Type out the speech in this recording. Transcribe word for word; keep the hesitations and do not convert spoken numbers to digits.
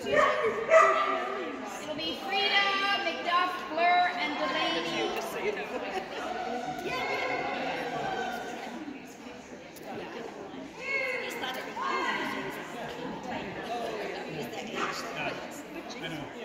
It'll be Frida, McDuff, Blur, and Delaney. Just so you know. I know.